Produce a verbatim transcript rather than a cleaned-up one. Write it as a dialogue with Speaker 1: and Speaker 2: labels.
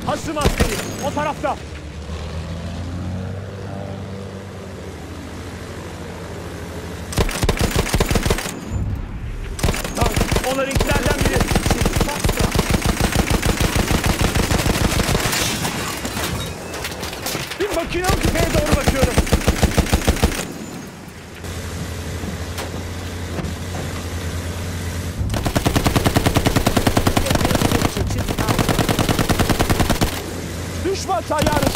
Speaker 1: Hasım askeri o tarafta. Tank onlarınkilerden biri. Bir makinalı tüfeğe doğru bakıyorum. Düşman tayyarı.